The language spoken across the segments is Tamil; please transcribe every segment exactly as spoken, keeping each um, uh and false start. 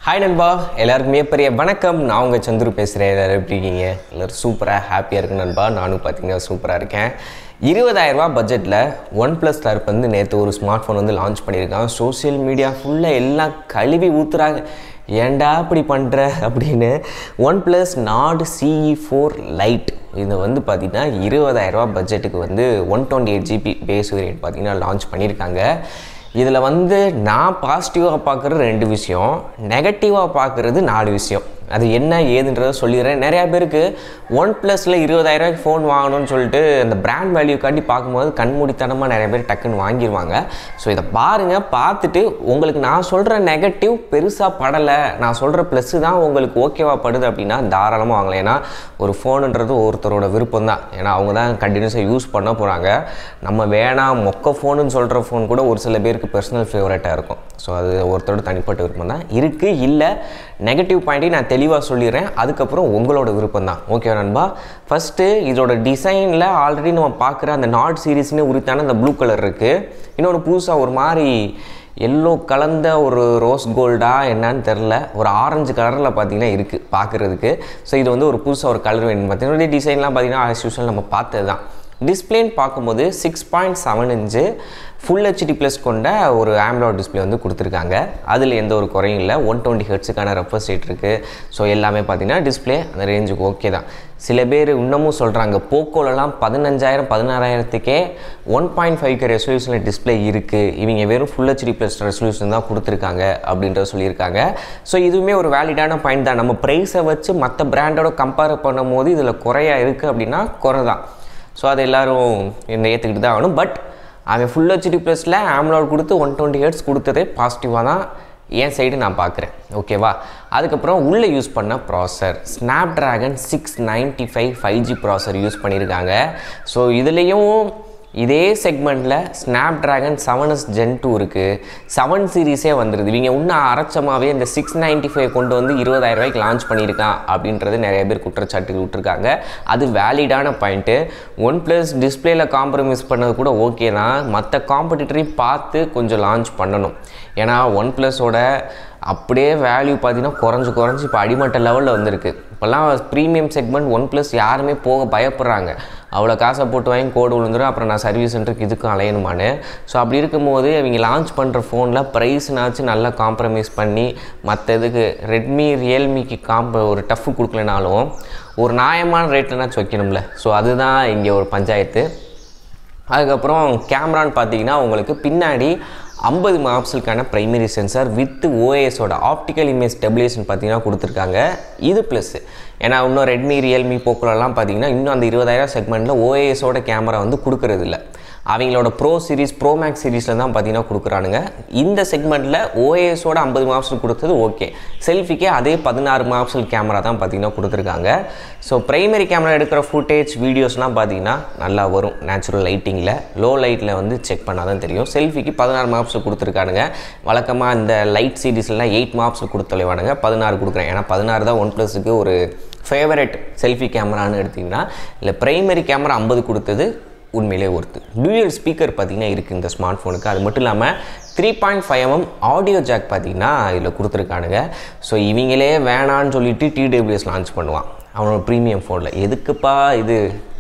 ஹாய் நண்பா, எல்லாருக்கும் மிகப்பெரிய வணக்கம். நான் உங்கள் சந்துரு பேசுகிறேன். எல்லோரும் எப்படி இருக்கீங்க? எல்லோரும் சூப்பராக ஹாப்பியாக இருக்கு நண்பா. நானும் பார்த்தீங்கன்னா சூப்பராக இருக்கேன். இருபதாயிரரூபா பட்ஜெட்டில் ஒன் ப்ளஸ் தரப்பு வந்து நேற்று ஒரு ஸ்மார்ட் ஃபோன் வந்து லான்ச் பண்ணியிருக்கான். சோஷியல் மீடியா ஃபுல்லாக எல்லாம் கழுவி ஊற்றுறாங்க, ஏன்டா இப்படி பண்ணுற அப்படின்னு. OnePlus Nord CE four Lite இது வந்து பார்த்திங்கன்னா இருபதாயிரரூபா பட்ஜெட்டுக்கு வந்து one twenty eight GB base variant பார்த்திங்கன்னா லான்ச் பண்ணியிருக்காங்க. இதில் வந்து நான் பாசிட்டிவாக பார்க்குறது ரெண்டு விஷயம், நெகட்டிவாக பார்க்குறது நாலு விஷயம். அது என்ன ஏதுன்றதை சொல்லிடுறேன். நிறையா பேருக்கு ஒன் ப்ளஸில் இருபதாயிரரூவாய்க்கு ஃபோன் வாங்கணும்னு சொல்லிட்டு அந்த பிராண்ட் வேல்யூ காட்டி பார்க்கும்போது கண்மூடித்தனமாக நிறைய பேர் டக்குன்னு வாங்கிடுவாங்க. ஸோ இதை பாருங்கள், பார்த்துட்டு உங்களுக்கு நான் சொல்கிற நெகட்டிவ் பெருசாக படலை, நான் சொல்கிற ப்ளஸ்ஸு தான் உங்களுக்கு ஓகேவா படுது அப்படின்னா தாராளமாக வாங்கலாம். ஏன்னா ஒரு ஃபோனுன்றது ஒருத்தரோட விருப்பம் தான். ஏன்னா அவங்க தான் கண்டினியூஸாக யூஸ் பண்ண போகிறாங்க. நம்ம வேணாம் மொக்க ஃபோனுன்னு சொல்கிற ஃபோன் கூட ஒரு சில பேருக்கு பர்சனல் ஃபேவரட்டாக இருக்கும். ஸோ அது ஒருத்தரோட தனிப்பட்ட விருப்பம் தான். இருக்குது இல்லை நெகட்டிவ் பாயிண்ட்டையும் நான் தெளிவாக சொல்லிடுறேன், அதுக்கப்புறம் உங்களோட விருப்பம் தான். ஓகே நண்பா. ஃபஸ்ட்டு இதோட டிசைனில் ஆல்ரெடி நம்ம பார்க்குற அந்த நாட் சீரீஸ்னு உரித்தான அந்த ப்ளூ கலர் இருக்குது. இன்னொன்று புதுசாக ஒரு மாதிரி எல்லோ கலந்த ஒரு ரோஸ் கோல்டா என்னன்னு தெரில, ஒரு ஆரஞ்சு கலரில் பார்த்தீங்கன்னா இருக்குது பார்க்குறதுக்கு. ஸோ இது வந்து ஒரு புதுசாக ஒரு கலர் வேணும். பார்த்தீங்கன்னா டிசைன்லாம் பார்த்தீங்கன்னா ஆஸ் யூஷுவல் நம்ம பார்த்தது தான். டிஸ்பிளேன்னு பார்க்கும்போது six point seven inch full HD plus கொண்ட ஒரு ஆம்லோட் டிஸ்பிளே வந்து கொடுத்துருக்காங்க. அதில் எந்த ஒரு குறையும் இல்லை. ஒன் டுவெண்ட்டி ஹெர்ட்ஸுக்கான ரெஃப்ரெஷ் ரேட் இருக்குது. ஸோ எல்லாமே பார்த்தீங்கன்னா டிஸ்பிளே அந்த ரேஞ்சுக்கு ஓகே தான். சில பேர் இன்னமும் சொல்கிறாங்க போக்கோலலாம் பதினஞ்சாயிரம் பதினாறாயிரத்துக்கே ஒன் பாயிண்ட் ஃபைவ் கே ரெசல்யூஷனில் டிஸ்பிளே இருக்குது, இவங்க வெறும் ஃபுல் ஹெச்டி ப்ளஸ் ரெசல்யூஷன் தான் கொடுத்துருக்காங்க அப்படின்றத சொல்லியிருக்காங்க. ஸோ இதுவுமே ஒரு வேலிடான பாயிண்ட் தான். நம்ம ப்ரைஸை வச்சு மற்ற பிராண்டோட கம்பேர் பண்ணும் போது இதில் குறையாக இருக்குது அப்படின்னா குறை தான். ஸோ அது எல்லோரும் என்ன ஏற்றுக்கிட்டு தான் ஆகணும். பட் அவன் ஃபுல் ஹெச்டி ப்ளஸில் ஆம்லோட் கொடுத்து ஒன் டுவெண்ட்டி ஹெர்ட்ஸ் கொடுத்ததே பாசிட்டிவாக தான் என் சைடு நான் பார்க்குறேன். ஓகேவா. அதுக்கப்புறம் உள்ளே யூஸ் பண்ண processor Snapdragon six ninety five five G processor use பண்ணியிருக்காங்க. ஸோ இதுலேயும் இதே செக்மெண்ட்டில் Snapdragon seven S gen two இருக்குது. செவன் சீரீஸே வந்துடுது. இவங்க இன்னும் அரைச்சமாகவே இந்த சிக்ஸ் நைன்ட்டி ஃபைவ் கொண்டு வந்து இருபதாயிரம் ரூபாய்க்கு லான்ச் பண்ணியிருக்கான் அப்படின்றது நிறைய பேர் குற்றச்சாட்டு விட்டுருக்காங்க. அது வேலிடான பாயிண்ட்டு. ஒன் ப்ளஸ் டிஸ்பிளேயில் காம்ப்ரமைஸ் பண்ணது கூட ஓகே தான், மற்ற காம்படிட்டரையும் பார்த்து கொஞ்சம் லான்ச் பண்ணணும். ஏன்னா ஒன் ப்ளஸோட அப்படியே வேல்யூ பார்த்தீங்கன்னா குறைஞ்சி குறைஞ்சி இப்போ அடிமட்ட லெவலில் வந்திருக்கு. இப்போல்லாம் ப்ரீமியம் செக்மெண்ட் ஒன் ப்ளஸ் யாருமே போக பயப்படுறாங்க. அவ்வளோ காசை போட்டு வாங்கி கோடு விழுந்துடும், அப்புறம் நான் சர்வீஸ் சென்டருக்கு இதுக்கும் அலையணுமான்னு. ஸோ அப்படி இருக்கும்போது அவங்க லான்ச் பண்ணுற ஃபோனில் ப்ரைஸ்னாச்சும் நல்லா காம்ப்ரமைஸ் பண்ணி மற்ற இதுக்கு ரெட்மி ரியல்மிக்கு காம்ப ஒரு டஃப் கொடுக்கலனாலும் ஒரு நியாயமான ரேட்லனாச்சும் வைக்கணும்ல. ஸோ அதுதான் இங்கே ஒரு பஞ்சாயத்து. அதுக்கப்புறம் கேமரான்னு பார்த்தீங்கன்னா உங்களுக்கு பின்னாடி ஐம்பது மெகாபிக்சலுக்கான ப்ரைமரி சென்சார் வித் ஓஎஸோட ஆப்டிக்கல் இமேஜ் ஸ்டெபிலேஷன் பார்த்தீங்கன்னா கொடுத்துருக்காங்க. இது ப்ளஸ். ஏன்னா இன்னும் ரெட்மி ரியல்மி போக்கோலாம் பார்த்தீங்கன்னா இன்னும் அந்த இருபதாயிரம் செக்மெண்ட்டில் ஓஎஸோட கேமரா வந்து கொடுக்கறது இல்லை. அவங்களோட ப்ரோ சீரீஸ் ப்ரோ மேக்ஸ் சீரீஸில் தான் பார்த்தீங்கன்னா கொடுக்குறானுங்க. இந்த செக்மெண்ட்டில் ஓஎஸோட ஐம்பது மெகாபிக்சல் கொடுத்தது ஓகே. செல்ஃபிக்கே அதே பதினாறு மெகாபிக்சல் கேமரா தான் பார்த்தீங்கன்னா கொடுத்துருக்காங்க. ஸோ ப்ரைமரி கேமரா எடுக்கிற ஃபுட்டேஜ் வீடியோஸ்லாம் பார்த்தீங்கன்னா நல்லா வரும் நேச்சுரல் லைட்டிங்கில். லோ லைட்டில் வந்து செக் பண்ணால் தான் தெரியும். செல்ஃபிக்கு பதினாறு மெகாபிக்சல் கொடுத்துருக்கானுங்க. வழக்கமாக இந்த லைட் சீரீஸ்லாம் எயிட் மெகாபிக்சல் கொடுத்தலைவானுங்க, பதினாறு கொடுக்குறேன். ஏன்னா பதினாறு தான் ஒன் ப்ளஸுக்கு ஒரு ஃபேவரட் செல்ஃபி கேமரான்னு எடுத்திங்கன்னா, இல்லை ப்ரைமரி கேமரா ஐம்பது கொடுத்தது உண்மையிலே ஒருத்து. டூயல் ஸ்பீக்கர் பார்த்திங்கன்னா இருக்குது இந்த ஸ்மார்ட் ஃபோனுக்கு. அது மட்டும் இல்லாமல் three point five mm audio jack பார்த்திங்கன்னா இதில் கொடுத்துருக்கானுங்க. ஸோ இவங்களே வேணான்னு சொல்லிவிட்டு டிடபிள்யூஎஸ் லான்ச் பண்ணுவான் அவனோட ப்ரீமியம் ஃபோனில். எதுக்குப்பா இது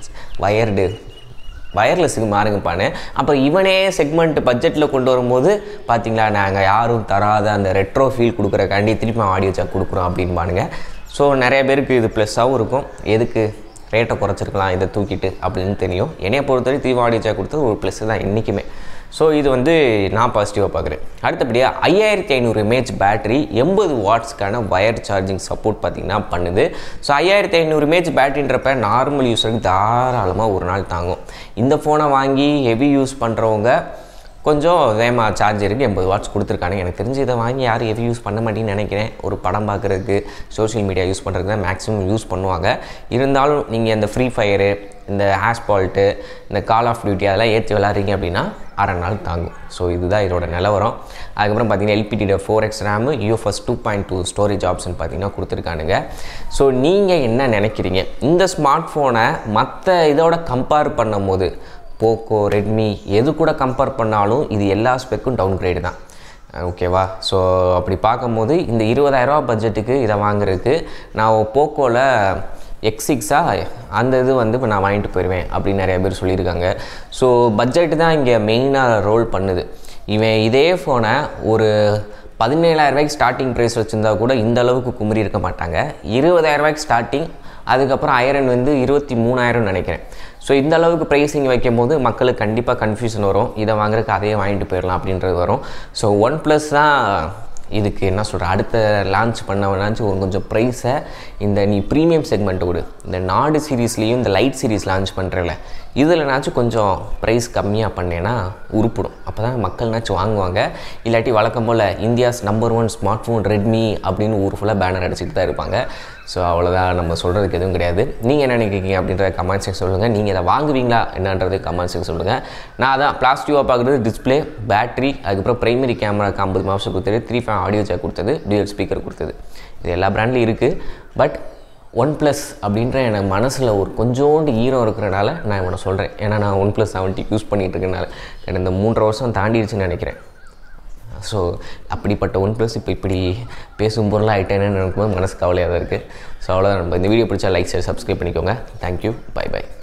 வயர்டு வயர்லெஸுக்கு மாறுங்கப்பான்னு. அப்புறம் இவனே செக்மெண்ட் பட்ஜெட்டில் கொண்டு வரும்போது பார்த்திங்களா நாங்கள் யாரும் தராத அந்த ரெட்ரோ ஃபீல் கொடுக்குறக்காண்டி திருப்பி ஆடியோ ஜாக் கொடுக்குறோம் அப்படின்பானுங்க. ஸோ நிறைய பேருக்கு இது ப்ளஸ்ஸாகவும் இருக்கும். எதுக்கு ரேட்டை குறைச்சிருக்கலாம் இதை தூக்கிட்டு அப்படின்னு தெரியும். என்னையை பொறுத்தவரை தீவா ஆடியோ ஜாக் கொடுத்தது ஒரு ப்ளஸ் தான் என்றைக்குமே. ஸோ இது வந்து நான் பாசிட்டிவாக பார்க்குறேன். அடுத்தபடியாக ஐயாயிரத்தி ஐநூறு எம்ஏஹெச் பேட்டரி எண்பது வாட்ஸ்க்கான வயர் சார்ஜிங் சப்போர்ட் பார்த்திங்கன்னா பண்ணுது. ஸோ ஐயாயிரத்தி ஐநூறு எம்ஏஹெச் பேட்டரின்றப்ப நார்மல் யூஸருக்கு தாராளமாக ஒரு நாள் தாங்கும். இந்த ஃபோனை வாங்கி ஹெவி யூஸ் பண்ணுறவங்க கொஞ்சம் வேகமாக சார்ஜ் இருக்குது. எண்பது வாட்ஸ் கொடுத்துருக்காங்க. எனக்கு தெரிஞ்சு இதை வாங்கி யாரும் ஹெவி யூஸ் பண்ண மாட்டேன்னு நினைக்கிறேன். ஒரு படம் பார்க்குறதுக்கு சோஷியல் மீடியா யூஸ் பண்ணுறதுக்கு தான் மேக்ஸிமம் யூஸ் பண்ணுவாங்க. இருந்தாலும் நீங்கள் இந்த ஃப்ரீ ஃபயரு இந்த ஆஸ்பால்ட்டு இந்த கால் ஆஃப் டியூட்டி அதெல்லாம் ஏற்றி விளாட்றீங்க அப்படின்னா அரை நாள் தாங்கும். ஸோ இதுதான் இதோட நிலவரம். அதுக்கப்புறம் பார்த்தீங்கன்னா எல்பிடியோட four X RAM UFS two point two storage option பார்த்தீங்கன்னா கொடுத்துருக்கானுங்க. ஸோ நீங்கள் என்ன நினைக்கிறீங்க இந்த ஸ்மார்ட் ஃபோனை மற்ற இதோட கம்பேர் பண்ணும் போது? போக்கோ ரெட்மி எது கூட கம்பேர் பண்ணாலும் இது எல்லா ஸ்பெக்கும் டவுன் கிரேடு தான். ஓகேவா? ஸோ அப்படி பார்க்கும்போது இந்த இருபதாயிரரூபா பட்ஜெட்டுக்கு இதை வாங்குறதுக்கு நான் போக்கோவில் எக்ஸ் சிக்ஸா அந்த இது வந்து இப்போ நான் வாங்கிட்டு போயிடுவேன் அப்படின்னு நிறைய பேர் சொல்லியிருக்காங்க. ஸோ பட்ஜெட்டு தான் இங்கே மெயினாக ரோல் பண்ணுது. இவன் இதே ஃபோனை ஒரு பதினேழாயிரரூபாய்க்கு ஸ்டார்டிங் ப்ரைஸ் வச்சுருந்தா கூட இந்த அளவுக்கு குமரி இருக்க மாட்டாங்க. இருபதாயிரரூபாய்க்கு ஸ்டார்டிங், அதுக்கப்புறம் ஐரன் வந்து இருபத்தி மூணாயிரம்னு நினைக்கிறேன். ஸோ இந்த அளவுக்கு ப்ரைஸிங் வைக்கும் போது மக்களுக்கு கண்டிப்பாக கன்ஃபியூஷன் வரும். இதை வாங்குறதுக்கு அதையே வாங்கிட்டு போயிடலாம் அப்படின்றது வரும். ஸோ ஒன் ப்ளஸ் தான் இதுக்கு என்ன சொல்கிற, அடுத்த லான்ச் பண்ணவனாச்சும் ஒரு கொஞ்சம் ப்ரைஸை இந்த நீ ப்ரீமியம் செக்மெண்ட்டை விடு, இந்த நாடு சீரீஸ்லேயும் இந்த லைட் சீரீஸ் லான்ச் பண்ணுறல இதில்னாச்சும் கொஞ்சம் ப்ரைஸ் கம்மியாக பண்ணேன்னா உருப்பிடும். அப்போ தான் மக்கள்னாச்சும் வாங்குவாங்க. இல்லாட்டி வழக்கம் போல் India's number one smart phone Redmi அப்படின்னு ஊர் ஃபுல்லாக பேனர் அடிச்சுட்டு தான் இருப்பாங்க. ஸோ அவ்வளோதான், நம்ம சொல்கிறதுக்கு எதுவும் கிடையாது. நீங்கள் என்ன நினைக்கிறீங்க அப்படின்றத கமெண்ட் செக்ஷன் சொல்லுங்கள். நீங்கள் இதை வாங்குவீங்களா என்னன்றது கமெண்ட் செக்ஷன் சொல்லுங்கள். நான் அதான் பிளாஸ்டிக்காக பார்க்குறது டிஸ்பிளே, பேட்டரி, அதுக்கப்புறம் ப்ரைமரி கேமராக்கு ஐம்பது மாதம் கொடுத்தது, த்ரீ ஃபேன் ஆடியோ ஜாக் கொடுத்தது, டியூயல் ஸ்பீக்கர் கொடுத்தது. இது எல்லா பிராண்ட்லையும் இருக்குது. பட் ஒன் ப்ளஸ் அப்படின்ற எனக்கு மனசில் ஒரு கொஞ்சோண்டு ஈரம் இருக்கிறனால நான் இவனை சொல்கிறேன். ஏன்னா நான் ஒன் ப்ளஸ் செவன்ட்டி யூஸ் பண்ணிகிட்டு இருக்கனால எனக்கு இந்த மூன்றரை வருஷம் தாண்டிடுச்சுன்னு நினைக்கிறேன். ஸோ அப்படிப்பட்ட ஒன் ப்ளஸ் இப்போ இப்படி பேசும் பொருளாக ஆகிட்டேன்னு நினைக்கும்போது மனசு கவலையாக தான் இருக்குது. ஸோ அவ்வளோதான். நம்ம இந்த வீடியோ பிடிச்சா லைக் ஷேர் சப்ஸ்கிரைப் பண்ணிக்கோங்க. Thank you, bye by.